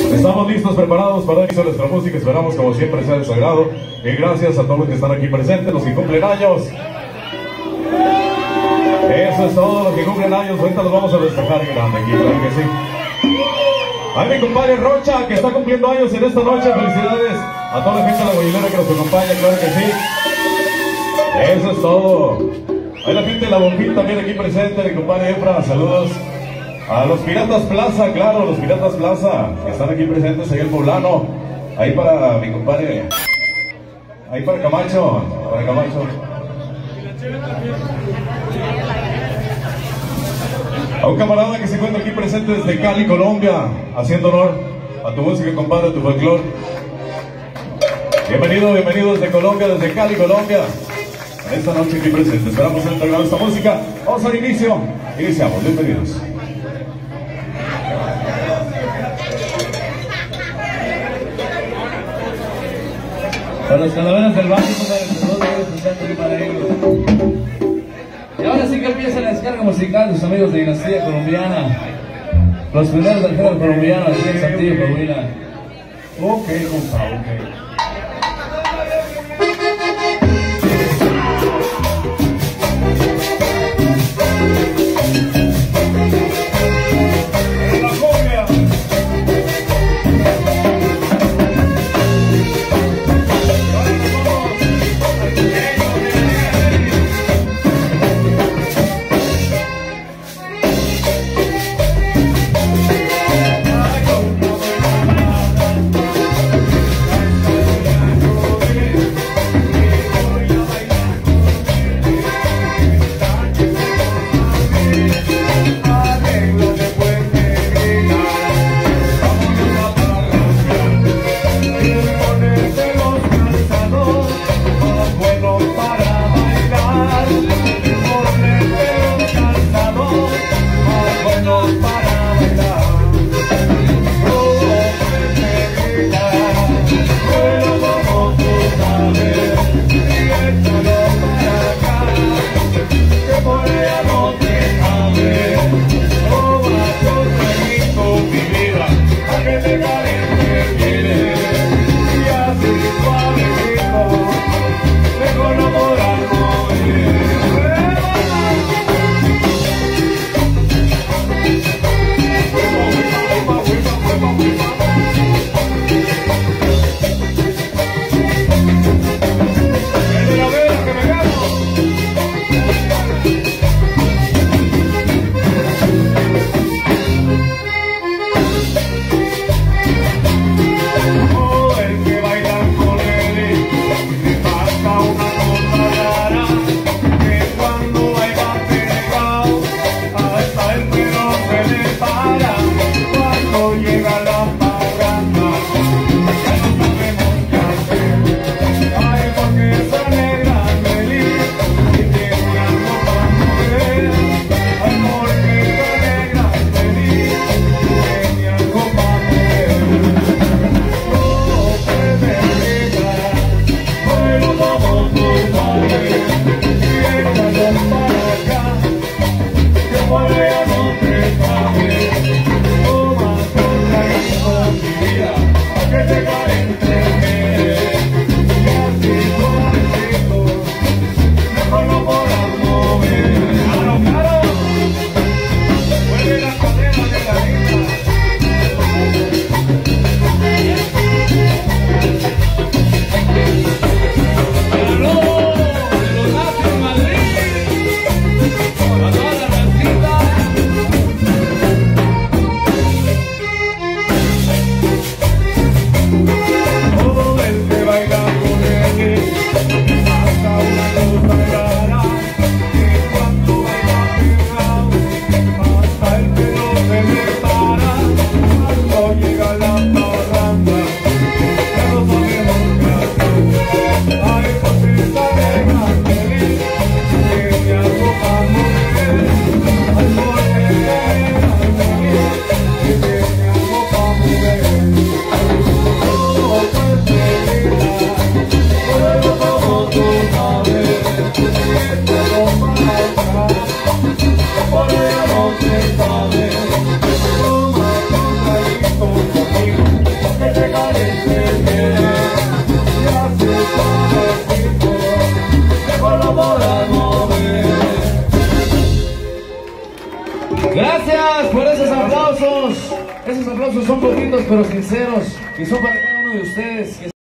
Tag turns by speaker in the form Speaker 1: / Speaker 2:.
Speaker 1: Estamos listos, preparados para iniciar nuestra música. Esperamos, como siempre, sea de su agrado. Y gracias a todos los que están aquí presentes, los que cumplen años. Eso es todo, los que cumplen años. Ahorita los vamos a destacar en grande aquí, claro que sí. A mi compadre Rocha, que está cumpliendo años en esta noche. Felicidades a toda la gente de la Guayilera que nos acompaña, claro que sí. Eso es todo. Hay la gente de la Bombita también aquí presente, mi compadre Efra, saludos. A los Piratas Plaza, claro, los Piratas Plaza, que están aquí presentes ahí el poblano. Ahí para mi compadre, ahí para Camacho, A un camarada que se encuentra aquí presente desde Cali, Colombia, haciendo honor a tu música, compadre, a tu folclore. Bienvenido desde Colombia, desde Cali, Colombia. En esta noche aquí presente, esperamos entregar esta música. Vamos al inicio, iniciamos, bienvenidos.
Speaker 2: Para los calaveras del barrio, para ellos. Y ahora sí que empieza la descarga musical de los amigos de Dinastía Colombiana. Los primeros del género colombiano, aquí en Saltillo, Coahuila. Ok, compa, ok. aplausos son poquitos pero sinceros y son para cada uno de ustedes.